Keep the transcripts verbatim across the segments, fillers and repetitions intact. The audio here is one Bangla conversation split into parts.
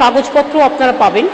কাগজপত্র আপনারা পাবেন।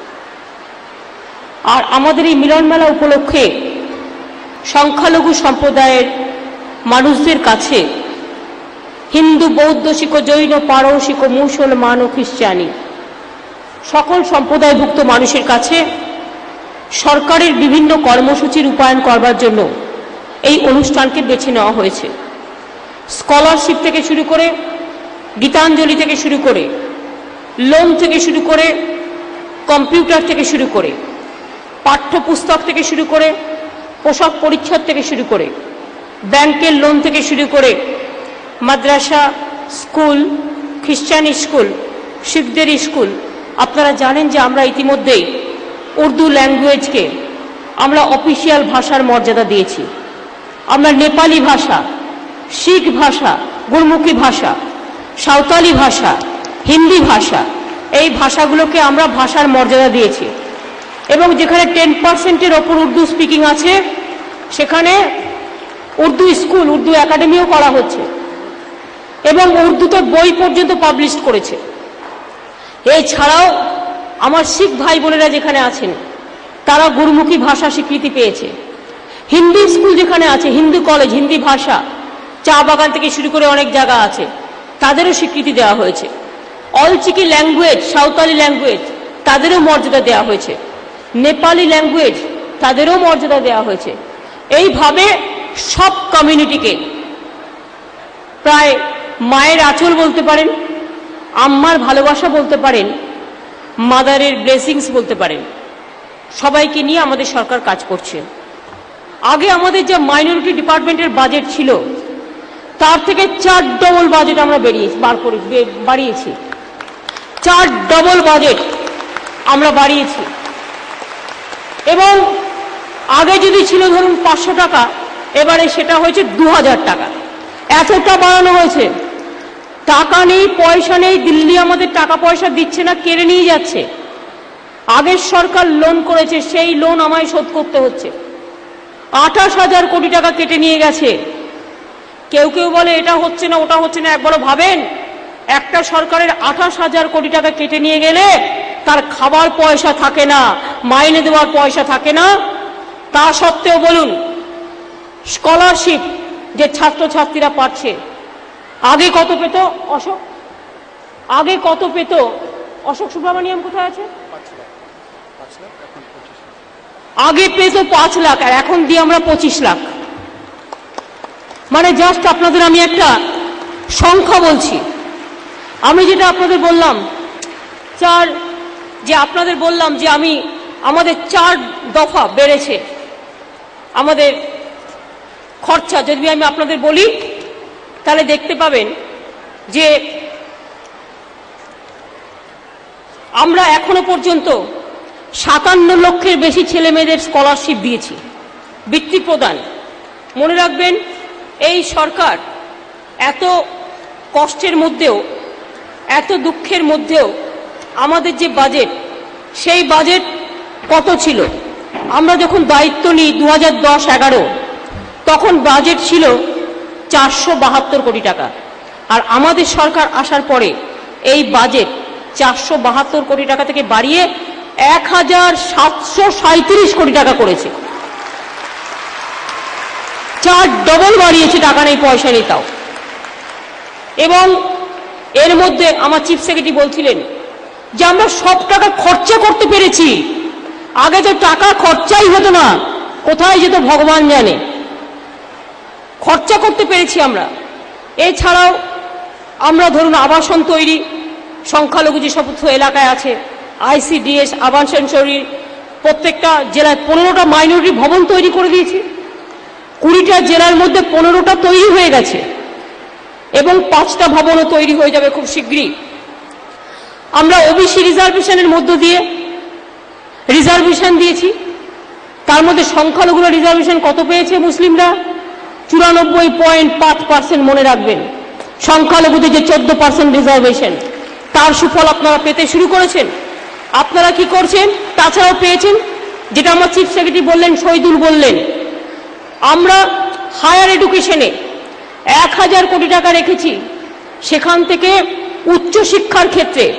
আর আমাদের এই মিলন মেলা উপলক্ষে সংখ্যালঘু সম্প্রদায়ের মানুষদের কাছে হিন্দু, বৌদ্ধ, শিখ, জৈন, পারসিক, মুসলমান ও খ্রিস্টানি সকল সম্প্রদায়ভুক্ত মানুষের কাছে সরকারের বিভিন্ন কর্মসূচি রূপায়ণ করবার জন্য এই অনুষ্ঠানকে বেছে নেওয়া হয়েছে। স্কলারশিপ থেকে শুরু করে, গীতাঞ্জলি থেকে শুরু করে, লোন থেকে শুরু করে, কম্পিউটার থেকে শুরু করে, পাঠ্যপুস্তক থেকে শুরু করে, পোশাক পরিচ্ছদ থেকে শুরু করে, ব্যাংকের লোন থেকে শুরু করে, মাদ্রাসা, স্কুল, খ্রিস্টান স্কুল, শিখদের স্কুল। আপনারা জানেন যে আমরা ইতিমধ্যেই উর্দু ল্যাঙ্গুয়েজকে আমরা অফিসিয়াল ভাষার মর্যাদা দিয়েছি। আমরা নেপালি ভাষা, শিখ ভাষা, গুরমুখী ভাষা, সাঁওতালি ভাষা, হিন্দি ভাষা, এই ভাষাগুলোকে আমরা ভাষার মর্যাদা দিয়েছি। এবং যেখানে টেন পার্সেন্টের ওপর উর্দু স্পিকিং আছে সেখানে উর্দু স্কুল, উর্দু একাডেমিও করা হচ্ছে এবং উর্দুতে বই পর্যন্ত পাবলিশ করেছে। এছাড়াও আমার শিখ ভাই বোনেরা যেখানে আছেন তারা গুরমুখী ভাষা স্বীকৃতি পেয়েছে। হিন্দি স্কুল যেখানে আছে, হিন্দু কলেজ, হিন্দি ভাষা, চা বাগান থেকে শুরু করে অনেক জায়গা আছে, তাদেরও স্বীকৃতি দেওয়া হয়েছে। অলচিকি ল্যাঙ্গুয়েজ, সাঁওতালি ল্যাঙ্গুয়েজ, তাদেরও মর্যাদা দেওয়া হয়েছে। নেপালি ল্যাঙ্গুয়েজ, তাদেরও মর্যাদা দেওয়া হয়েছে। এইভাবে সব কমিউনিটিকে প্রায় মায়ের আঁচল বলতে পারেন, আম্মার ভালোবাসা বলতে পারেন, মাদারের ব্লেসিংস বলতে পারেন, সবাইকে নিয়ে আমাদের সরকার কাজ করছে। আগে আমাদের যে মাইনরিটি ডিপার্টমেন্টের বাজেট ছিল তার থেকে চার ডবল বাজেট আমরা বেরিয়েছি বার করে বাড়িয়েছি চার ডবল বাজেট আমরা বাড়িয়েছি। এবং আগে যদি ছিল ধরুন পাঁচশো টাকা, এবারে সেটা হয়েছে দু হাজার টাকা। এতটা বাড়ানো হয়েছে। টাকা নেই, পয়সা নেই, দিল্লি আমাদের টাকা পয়সা দিচ্ছে না, কেড়ে নিয়ে যাচ্ছে। আগের সরকার লোন করেছে, সেই লোন আমায় শোধ করতে হচ্ছে। আঠাশ হাজার কোটি টাকা কেটে নিয়ে গেছে। কেউ কেউ বলে এটা হচ্ছে না, ওটা হচ্ছে না। একবারও ভাবেন, একটা সরকারের আঠাশ হাজার কোটি টাকা কেটে নিয়ে গেলে তার খাবার পয়সা থাকে না, মাইনে দেওয়ার পয়সা থাকে না। তা সত্ত্বেও বলুন, স্কলারশিপ যে ছাত্রছাত্রীরা পাচ্ছে, আগে কত পেত অশোক? আগে কত পেত অশোক সুব্রমণিয়াম কোথায় আছে? আগে পেত পাঁচ লাখ, আর এখন দিয়ে আমরা পঁচিশ লাখ। মানে জাস্ট আপনাদের আমি একটা সংখ্যা বলছি। আমি যেটা আপনাদের বললাম চার যে আপনাদের বললাম যে আমি আমাদের চার দফা বেড়েছে আমাদের খরচা। যদি আমি আপনাদের বলি তাহলে দেখতে পাবেন যে আমরা এখনো পর্যন্ত সাতান্ন লক্ষের বেশি ছেলে মেয়েদের স্কলারশিপ দিয়েছি, বৃত্তি প্রদান। মনে রাখবেন, এই সরকার এত কষ্টের মধ্যেও, এত দুঃখের মধ্যেও আমাদের যে বাজেট, সেই বাজেট কত ছিল? আমরা যখন দায়িত্ব নিই দু হাজার দশ এগারো, তখন বাজেট ছিল চারশো বাহাত্তর কোটি টাকা। আর আমাদের সরকার আসার পরে এই বাজেট চারশো বাহাত্তর কোটি টাকা থেকে বাড়িয়ে এক হাজার সাতশো সাঁত্রিশ কোটি টাকা করেছে। চার ডবল বাড়িয়েছে, টাকা নেই, পয়সা নেই তাও। এবং এর মধ্যে আমার চিফ সেক্রেটারি বলছিলেন যে আমরা সব টাকা খরচা করতে পেরেছি। আগে তো টাকা খরচাই হতো না, কোথায় যেত ভগবান জানে। খরচা করতে পেরেছি আমরা। এছাড়াও আমরা ধরুন আবাসন তৈরি, সংখ্যালঘু যে সমস্ত এলাকায় আছে, আইসিডিএস আবাসন তৈরি, প্রত্যেকটা জেলায় পনেরোটা মাইনরিটি ভবন তৈরি করে দিয়েছি। কুড়িটা জেলার মধ্যে পনেরোটা তৈরি হয়ে গেছে এবং পাঁচটা ভবনও তৈরি হয়ে যাবে খুব শীঘ্রই। আমরা ওবিসি রিজার্ভেশনের মধ্য দিয়ে রিজার্ভেশন দিয়েছি। তার মধ্যে সংখ্যালঘুরা রিজার্ভেশন কত পেয়েছে? মুসলিমরা চুরানব্বই পয়েন্ট পাঁচ পার্সেন্ট। মনে রাখবেন, সংখ্যালঘুদের যে চোদ্দ পার্সেন্ট রিজার্ভেশন, তার সুফল আপনারা পেতে শুরু করেছেন। আপনারা কি করছেন? তাছাড়াও পেয়েছেন, যেটা আমার চিফ সেক্রেটারি বললেন, শহীদুল বললেন, আমরা হায়ার এডুকেশনে এক হাজার কোটি টাকা রেখেছি। সেখান থেকে উচ্চশিক্ষার ক্ষেত্রে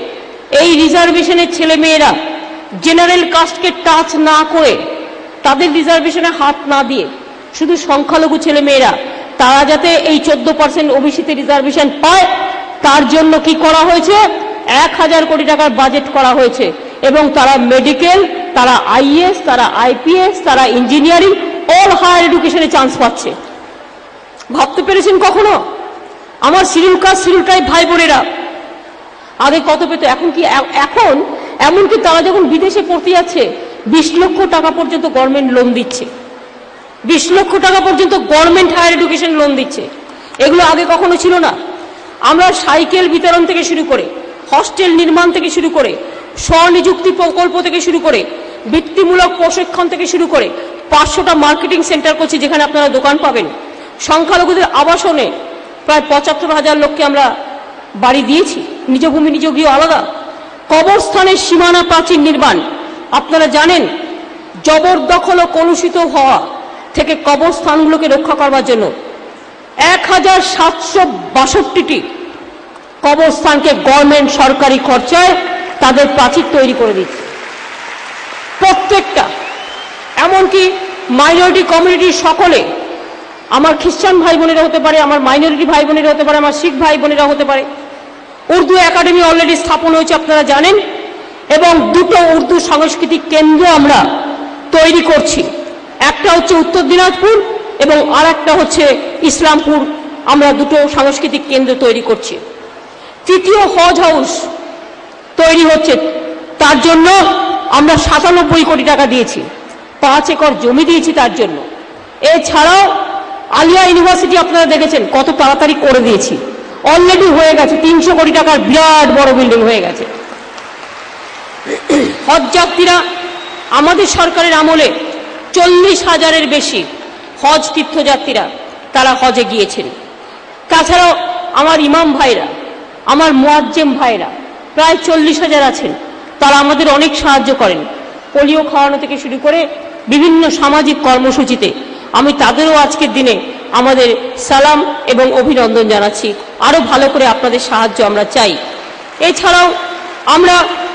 এই রিজার্ভেশনের ছেলেমেয়েরা জেনারেল কাস্টকে টাচ না করে, তাদের রিজার্ভেশনে হাত না দিয়ে, শুধু সংখ্যালঘু ছেলেমেয়েরা তারা যাতে এই চোদ্দ পার্সেন্ট ওবিসিতে রিজার্ভেশন পায়, তার জন্য কি করা হয়েছে, এক হাজার কোটি টাকার বাজেট করা হয়েছে। এবং তারা মেডিকেল, তারা আইএএস, তারা আইপিএস, তারা ইঞ্জিনিয়ারিং, অল হায়ার এডুকেশনে চান্স পাচ্ছে। ভাবতে পেরেছেন কখনো? আমার শিডিউল কাস্ট শিডিউল ট্রাইব ভাই বোনেরা আগে কত পেত, এখন কি? এখন এমনকি তারা যখন বিদেশে পড়তে যাচ্ছে বিশ লক্ষ টাকা পর্যন্ত গভর্নমেন্ট লোন দিচ্ছে, বিশ লক্ষ টাকা পর্যন্ত গভর্নমেন্ট হায়ার এডুকেশন লোন দিচ্ছে। এগুলো আগে কখনো ছিল না। আমরা সাইকেল বিতরণ থেকে শুরু করে, হস্টেল নির্মাণ থেকে শুরু করে, স্বনিযুক্তি প্রকল্প থেকে শুরু করে, বৃত্তিমূলক প্রশিক্ষণ থেকে শুরু করে পাঁচশোটা মার্কেটিং সেন্টার করছি যেখানে আপনারা দোকান পাবেন। সংখ্যালঘুদের আবাসনে প্রায় পঁচাত্তর হাজার লোককে আমরা বাড়ি দিয়েছি, নিজ ভূমি নিজ গৃহ আলাদা। কবরস্থানের সীমানা প্রাচীর নির্মাণ, আপনারা জানেন জবরদখল ও কলুষিত হওয়া থেকে কবরস্থানগুলোকে রক্ষা করবার জন্য এক হাজার সাতশো বাষট্টিটি কবরস্থানকে গভর্নমেন্ট সরকারি খরচায় তাদের প্রাচীর তৈরি করে দিচ্ছে প্রত্যেকটা। এমনকি মাইনরিটি কমিউনিটির সকলে, আমার খ্রিস্টান ভাই বোনেরা হতে পারে, আমার মাইনরিটি ভাই বোনেরা হতে পারে, আমার শিখ ভাই বোনেরা হতে পারে। উর্দু একাডেমি অলরেডি স্থাপন হয়েছে আপনারা জানেন, এবং দুটো উর্দু সাংস্কৃতিক কেন্দ্র আমরা তৈরি করছি। একটা হচ্ছে উত্তর দিনাজপুর এবং আর একটা হচ্ছে ইসলামপুর। আমরা দুটো সাংস্কৃতিক কেন্দ্র তৈরি করছি। তৃতীয় হজ হাউস তৈরি হচ্ছে, তার জন্য আমরা সাতানব্বই কোটি টাকা দিয়েছি, পাঁচ একর জমি দিয়েছি তার জন্য। এছাড়াও আলিয়া ইউনিভার্সিটি আপনারা দেখেছেন কত তাড়াতাড়ি করে দিয়েছি, অলরেডি হয়ে গেছে, তিনশো কোটি টাকার বিরাট বড় বিল্ডিং হয়ে গেছে। হজ যাত্রীরা আমাদের সরকারের আমলে চল্লিশ হাজারের বেশি হজ তীর্থযাত্রীরা তারা হজে গিয়েছেন। তাছাড়াও আমার ইমাম ভাইরা, আমার মুয়াজ্জেম ভাইরা প্রায় চল্লিশ হাজার আছেন, তারা আমাদের অনেক সাহায্য করেন, পোলিও খাওয়ানো থেকে শুরু করে বিভিন্ন সামাজিক কর্মসূচিতে। আমি তাদেরও আজকের দিনে আমাদের সালাম এবং অভিনন্দন জানাচ্ছি। আরো ভালো করে আপনাদের সাহায্য আমরা চাই। এছাড়াও আমরা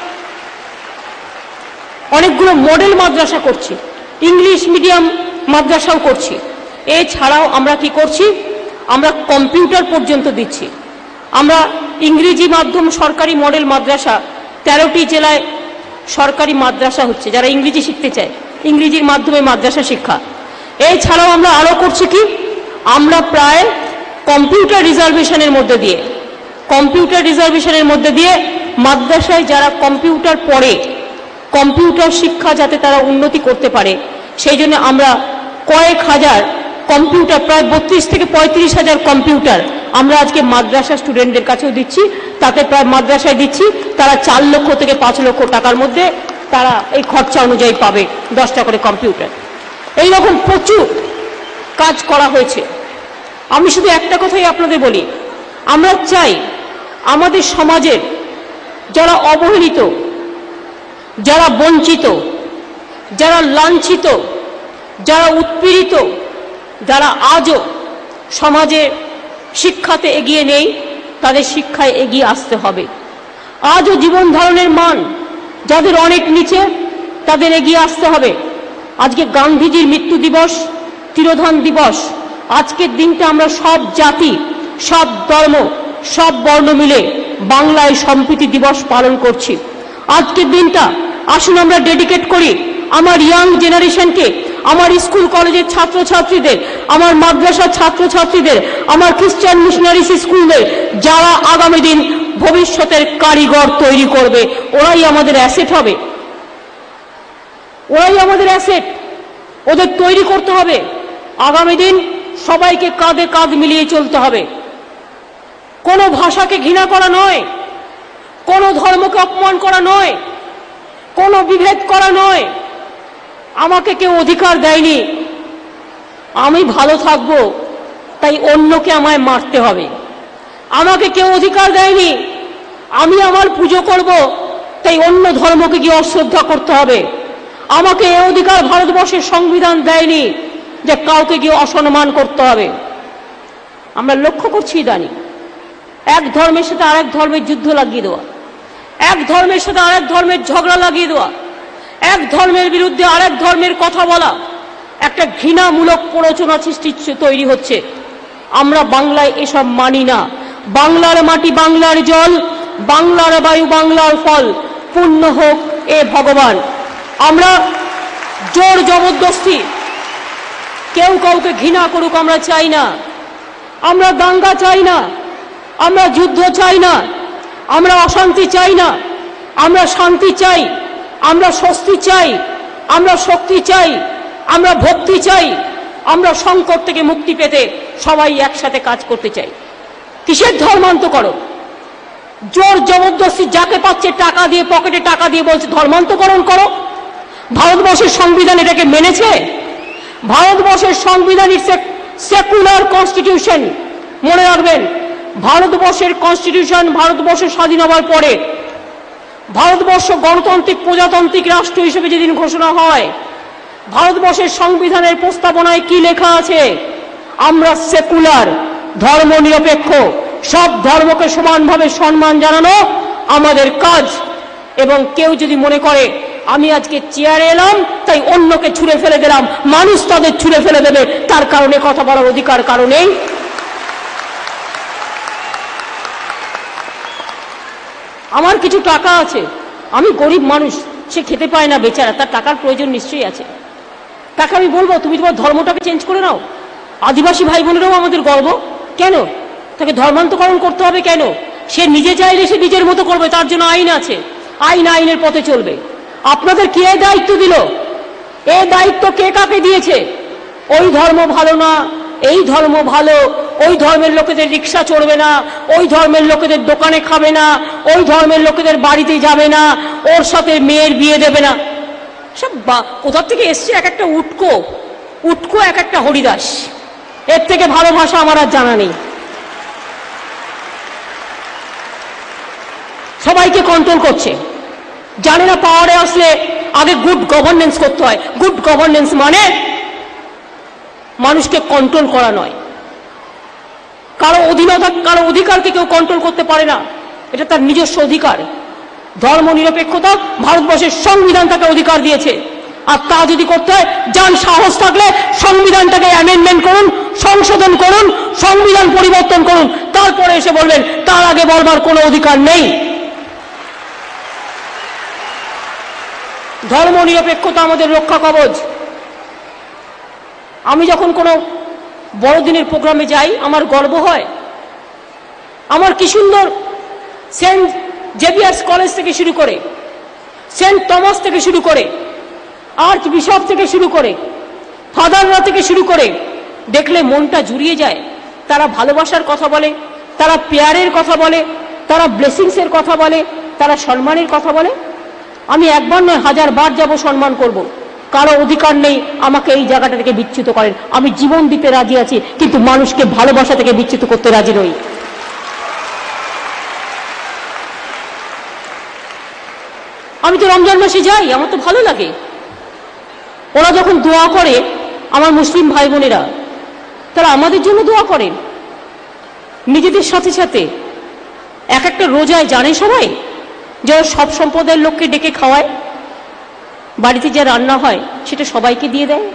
অনেকগুলো মডেল মাদ্রাসা করছি, ইংলিশ মিডিয়াম মাদ্রাসাও করছি। এছাড়াও আমরা কি করছি, আমরা কম্পিউটার পর্যন্ত দিচ্ছি। আমরা ইংরেজি মাধ্যম সরকারি মডেল মাদ্রাসা তেরোটি জেলায় সরকারি মাদ্রাসা হচ্ছে, যারা ইংরেজি শিখতে চায় ইংরেজির মাধ্যমে মাদ্রাসা শিক্ষা। এছাড়াও আমরা আরো করছি কি, আমরা প্রায় কম্পিউটার রিজার্ভেশনের মধ্যে দিয়ে কম্পিউটার রিজার্ভেশনের মধ্যে দিয়ে মাদ্রাসায় যারা কম্পিউটার পড়ে, কম্পিউটার শিক্ষা যাতে তারা উন্নতি করতে পারে, সেই জন্য আমরা কয়েক হাজার কম্পিউটার, প্রায় বত্রিশ থেকে পঁয়ত্রিশ হাজার কম্পিউটার আমরা আজকে মাদ্রাসা স্টুডেন্টদের কাছেও দিচ্ছি। তাতে প্রায় মাদ্রাসায় দিচ্ছি, তারা চার লক্ষ থেকে পাঁচ লক্ষ টাকার মধ্যে তারা এই খরচা অনুযায়ী পাবে দশটা করে কম্পিউটার। এইরকম প্রচুর কাজ করা হয়েছে। আমি শুধু একটা কথাই আপনাদের বলি, আমরা চাই আমাদের সমাজের যারা অবহেলিত, যারা বঞ্চিত, যারা লাঞ্ছিত, যারা উৎপীড়িত, যারা আজও সমাজে শিক্ষাতে এগিয়ে নেই, তাদের শিক্ষায় এগিয়ে আসতে হবে। আজও জীবন ধারণের মান যাদের অনেক নিচে, তাদের এগিয়ে আসতে হবে। আজকে গান্ধীজির মৃত্যু দিবস, তিরোধান দিবস, আজকের দিনটা আমরা সব জাতি, সব ধর্ম, সব বর্ণ মিলে বাংলায় সম্প্রীতি দিবস পালন করছি। আজকের দিনটা আসুন আমরা ডেডিকেট করি আমার ইয়াং জেনারেশনকে, আমার স্কুল কলেজের ছাত্রছাত্রীদের, আমার মাদ্রাসার ছাত্রছাত্রীদের, আমার খ্রিস্টান মিশনারিস স্কুলদের, যারা আগামী দিন ভবিষ্যতের কারিগর তৈরি করবে, ওরাই আমাদের অ্যাসেট হবে, ওরাই আমাদের অ্যাসেট। ওদের তৈরি করতে হবে। আগামী দিন সবাইকে কাঁধে কাঁধ মিলিয়ে চলতে হবে। কোনো ভাষাকে ঘৃণা করা নয়, কোনো ধর্মকে অপমান করা নয়, কোনো বিভেদ করা নয়। আমাকে কেউ অধিকার দেয়নি, আমি ভালো থাকবো তাই অন্যকে আমায় মারতে হবে। আমাকে কেউ অধিকার দেয়নি, আমি আমার পুজো করব তাই অন্য ধর্মকে গিয়ে অশ্রদ্ধা করতে হবে। আমাকে এই অধিকার ভারতবর্ষের সংবিধান দেয়নি যে কাউকে গিয়ে অসম্মান করতে হবে। আমরা লক্ষ্য করছি ইদানিং এক ধর্মের সাথে আরেক ধর্মের যুদ্ধ লাগিয়ে দেওয়া, এক ধর্মের সাথে আরেক ধর্মের ঝগড়া লাগিয়ে দেওয়া, এক ধর্মের বিরুদ্ধে আরেক ধর্মের কথা বলা, একটা ঘৃণামূলক প্ররোচনা সৃষ্টি তৈরি হচ্ছে। আমরা বাংলায় এসব মানি না। বাংলার মাটি, বাংলার জল, বাংলার বায়ু, বাংলার ফল, পূর্ণ হোক এ ভগবান। আমরা জোর জবরদস্তি কেউ কাউকে ঘৃণা করুক আমরা চাই না। আমরা দাঙ্গা চাই না, আমরা যুদ্ধ চাই না, আমরা অশান্তি চাই না, আমরা শান্তি চাই, আমরা স্বস্তি চাই, আমরা শক্তি চাই, আমরা ভক্তি চাই, আমরা সংকট থেকে মুক্তি পেতে সবাই একসাথে কাজ করতে চাই। কিসের ধর্মান্তকরণ? জোর জবরদস্তি যাকে পাচ্ছে টাকা দিয়ে, পকেটে টাকা দিয়ে বলছে ধর্মান্তকরণ করো। ভারতবর্ষের সংবিধান এটাকে মেনেছে? ভারতবর্ষের সংবিধান ইটস এ সেকুলার কনস্টিটিউশন। মনে রাখবেন, ভারতবর্ষের কনস্টিটিউশন ভারতবর্ষ স্বাধীন হওয়ার পরে ভারতবর্ষ গণতান্ত্রিক প্রজাতান্ত্রিক রাষ্ট্র হিসেবে যেদিন ঘোষণা হয়, ভারতবর্ষের সংবিধানের প্রস্তাবনায় কি লেখা আছে? আমরা সেকুলার, ধর্ম নিরপেক্ষ, সব ধর্মকে সমানভাবে সম্মান জানানো আমাদের কাজ। এবং কেউ যদি মনে করে আমি আজকে চেয়ারে এলাম তাই অন্যকে ছুঁড়ে ফেলে দিলাম, মানুষ তাদের ছুঁড়ে ফেলে দেবে, তার কারণে কথা বলার অধিকার কারণেই। আমার কিছু টাকা আছে, আমি গরিব মানুষ, সে খেতে পায় না বেচারা, তার টাকার প্রয়োজন নিশ্চয়ই আছে। তাকে আমি বলবো তুমি তোমার ধর্মটাকে চেঞ্জ করে নাও। আদিবাসী ভাই বোনেরাও আমাদের গর্ব। কেন তাকে ধর্মান্তকরণ করতে হবে? কেন? সে নিজে চাইলে সে নিজের মতো করবে, তার জন্য আইন আছে, আইন আইনের পথে চলবে। আপনাদের কে দায়িত্ব দিল? এ দায়িত্ব কে কাকে দিয়েছে? ওই ধর্ম ভালো না, এই ধর্ম ভালো, ওই ধর্মের লোকেদের রিক্সা চড়বে না, ওই ধর্মের লোকেদের দোকানে খাবে না, ওই ধর্মের লোকেদের বাড়িতে যাবে না, ওর সাথে মেয়ের বিয়ে দেবে না। সব কোথা থেকে এসছে? এক একটা উটকো, উটকো এক একটা হরিদাস। এর থেকে ভালো ভাষা আমার আর জানা নেই। সবাইকে কন্ট্রোল করছে, জানে না পাওয়ারে আসলে আগে গুড গভর্নেন্স করতে হয়। গুড গভর্নেন্স মানে মানুষকে কন্ট্রোল করা নয়। কারো অধীনতা, কারো অধিকারকে কেউ কন্ট্রোল করতে পারে না, এটা তার নিজস্ব অধিকার। ধর্ম নিরপেক্ষতা ভারতবর্ষের সংবিধান তাকে অধিকার দিয়েছে। আর তা যদি করতে হয়, যান সাহস থাকলে সংবিধানটাকে অ্যামেন্ডমেন্ট করুন, সংশোধন করুন, সংবিধান পরিবর্তন করুন, তারপরে এসে বলবেন তার আগে বলবার কোনো অধিকার নেই। ধর্ম নিরপেক্ষতা আমাদের রক্ষা কবচ। আমি যখন কোনো বড়দিনের প্রোগ্রামে যাই আমার গর্ব হয়। আমার কি সুন্দর সেন্ট জেভিয়ার্স কলেজ থেকে শুরু করে, সেন্ট টমাস থেকে শুরু করে, আর্চ বিশপ থেকে শুরু করে, ফাদাররা থেকে শুরু করে, দেখলে মনটা জুড়িয়ে যায়। তারা ভালোবাসার কথা বলে, তারা পেয়ারের কথা বলে, তারা ব্লেসিংসের কথা বলে, তারা সম্মানের কথা বলে। আমি একবার নয় হাজার বার যাব, সম্মান করব। কারো অধিকার নেই আমাকে এই জায়গাটা থেকে বিচ্যুত করেন। আমি জীবন দিতে রাজি আছি, কিন্তু মানুষকে ভালোবাসা থেকে বিচ্যুত করতে রাজি নই। আমি তো রমজান মাসে যাই, আমার তো ভালো লাগে। ওরা যখন দোয়া করে, আমার মুসলিম ভাই বোনেরা, তারা আমাদের জন্য দোয়া করেন। নিজেদের সাথে সাথে এক একটা রোজায় জানে সবাই, যারা সব সম্প্রদায়ের লোককে ডেকে খাওয়ায়, বাড়িতে যা রান্না হয় সেটা সবাইকে দিয়ে দেয়।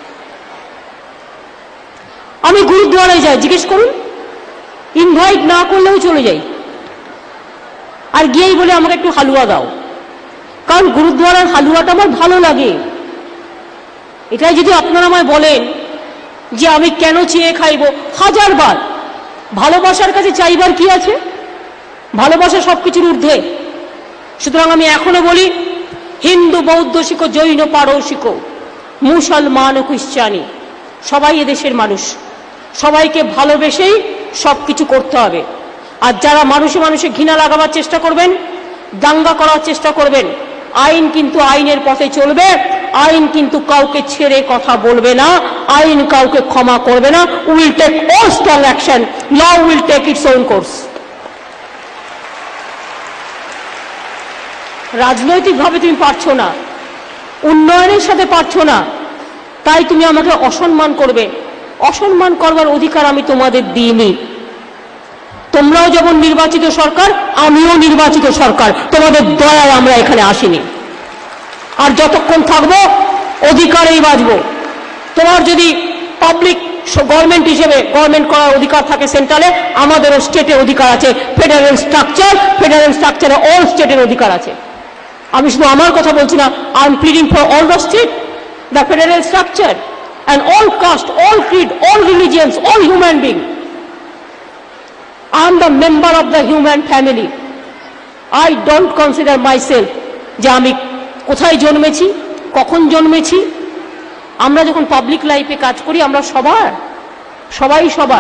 আমি গুরুদ্বারায় যাই, জিজ্ঞেস করুন, ইনভাইট না করলেও চলে যাই, আর গিয়েই বলে আমাকে একটু হালুয়া দাও, কারণ গুরুদ্বারার হালুয়াটা আমার ভালো লাগে। এটাই যদি আপনারা আমায় বলেন যে আমি কেন চেয়ে খাইব, হাজার বার। ভালোবাসার কাছে চাইবার কি আছে? ভালোবাসা সবকিছুর ঊর্ধ্বে। সুতরাং আমি এখনো বলি, হিন্দু, বৌদ্ধ শিখো, জৈন, পারসিকো, মুসলমান ও খ্রিস্টানি, সবাই এদেশের মানুষ। সবাইকে ভালোবেসেই সব কিছু করতে হবে। আর যারা মানুষে মানুষে ঘৃণা লাগাবার চেষ্টা করবেন, দাঙ্গা করার চেষ্টা করবেন, আইন কিন্তু আইনের পথে চলবে। আইন কিন্তু কাউকে ছেড়ে কথা বলবে না, আইন কাউকে ক্ষমা করবে না। Will take all strong action, law will take its own course. রাজনৈতিকভাবে তুমি পারছো না, উন্নয়নের সাথে পারছো না, তাই তুমি আমাকে অসম্মান করবে। অসম্মান করবার অধিকার আমি তোমাদের দিইনি। তোমরাও যেমন নির্বাচিত সরকার, আমিও নির্বাচিত সরকার, তোমাদের দয়ায় আমরা এখানে আসিনি। আর যতক্ষণ থাকবো অধিকারেই বাঁচবো। তোমার যদি পাবলিক গভর্নমেন্ট হিসেবে গভর্নমেন্ট করার অধিকার থাকে সেন্ট্রালে, আমাদেরও স্টেটে অধিকার আছে। ফেডারেল স্ট্রাকচার, ফেডারেল স্ট্রাকচারে অল স্টেটের অধিকার আছে। আমি শুধু আমার কথা বলছি না, I am pleading for all the state, the federal structure and all caste, all creed, all religions, all human being. I am the member of the human family. I don't consider myself যে আমি কোথায় জন্মেছি, কখন জন্মেছি। আমরা যখন পাবলিক লাইফে কাজ করি আমরা সবার সবাই সবার।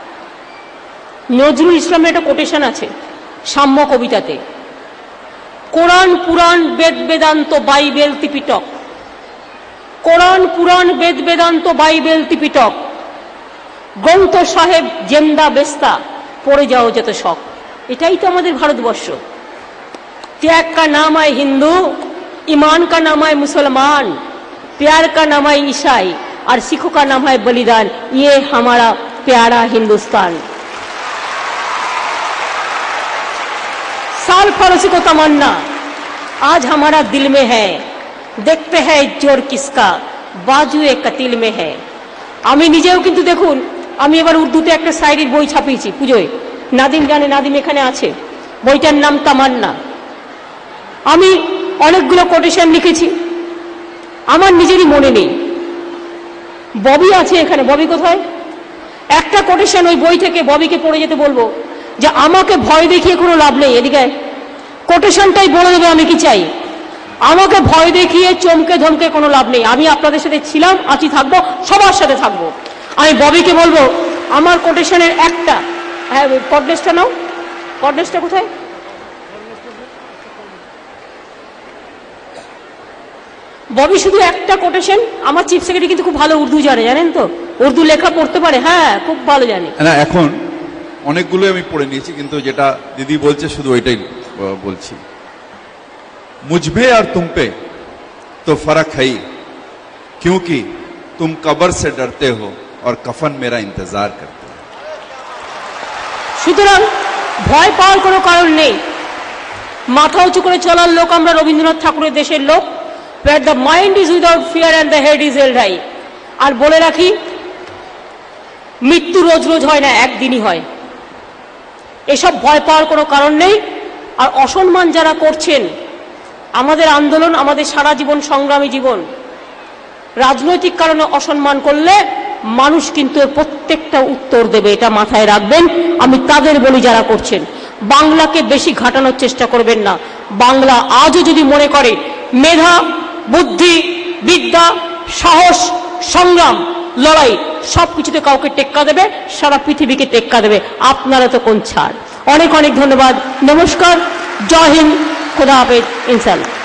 নজরুল ইসলামের একটা কোটেশন আছে সাম্য কবিতাতে, Quran Puran Veda Vedanta Bible Tripitaka, Quran Puran Veda Vedanta Bible Tripitaka, Granth Sahib জেন্দা বেস্তা পড়ে যাও যত শখ। এটাই তো আমাদের ভারতবর্ষ। त्याग का नाम है हिंदू, ईमान का नाम है मुसलमान, प्यार का नाम है ईसाई और सिखों का नाम है बलिदान। ये हमारा प्यारा हिंदुस्तान। साल फरोसी को तमन्ना आज हमारा दिल में है, देखते हैं जोर किसका बाजुए कतिल में है। আমি নিজেও কিন্তু দেখুন, আমি এবার উর্দুতে একটা শায়রির বই ছাপিয়েছি পুজোয়। নাদিম জানে, নাদিম এখানে আছে। বইটার নাম তামান্না। আমি অনেকগুলো কোটেশন লিখেছি, আমার নিজেরই মনে নেই। ববি আছে এখানে, ববি কোথায়? একটা কোটেশন ওই বই থেকে ববিকে পড়ে যেতে বলবো যে আমাকে ভয় দেখিয়ে কোনো লাভ নেই। এদিকে কোটেশনটাই বলে দেবে আমি কি চাই। আমাকে ভয় দেখিয়ে চমকে ধমকে কোনো লাভ নেই। আমি আপনাদের সাথে ছিলাম, আছি, থাকবো, সবার সাথে থাকবো। আমি ববিকে বলবো আমার কোটেশনের একটা, হ্যাঁ কর্ডলেসটা নাও, কর্ডলেসটা কোথায়? ববি শুধু একটা কোটেশন, আমার চিফ সেক্রেটারি কিন্তু খুব ভালো উর্দু জানে, জানেন তো, উর্দু লেখা পড়তে পারে, হ্যাঁ খুব ভালো জানে। না এখন অনেকগুলো আমি পড়ে নিয়েছি, কিন্তু যেটা দিদি বলছে শুধু ওইটাই বলছি। मुझमे और तुम पे तो फर्क है ही, क्योंकि तुम कब्र से डरते हो और कफन मेरा इंतजार करते हो। সুতরাং ভয় পাওয়ার কোনো কারণ নেই। মাথা উঁচু করে চলার লোক আমরা রবীন্দ্রনাথ ঠাকুরের দেশের লোক। where the mind is without fear and the head is held high। আর বলে রাখি, মৃত্যু রোজ রোজ হয় না, একদিনই হয়। এসব ভয় পাওয়ার কোনো কারণ নেই। আর অসম্মান যারা করছেন, আমাদের আন্দোলন, আমাদের সারা জীবন সংগ্রামী জীবন, রাজনৈতিক কারণে অসম্মান করলে মানুষ কিন্তু এর প্রত্যেকটা উত্তর দেবে, এটা মাথায় রাখবেন। আমি তাদের বলি যারা করছেন, বাংলাকে বেশি ঘাটানোর চেষ্টা করবেন না। বাংলা আজও যদি মনে করে মেধা, বুদ্ধি, বিদ্যা, সাহস, সংগ্রাম, লড়াই সবকিছুতে কাউকে টেক্কা দেবে, সারা পৃথিবীকে টেক্কা দেবে। আপনারা তো কোন ছাড়। অনেক অনেক ধন্যবাদ, নমস্কার, জয় হিন্দ, खुदा हाफिज, इंशाल्लाह।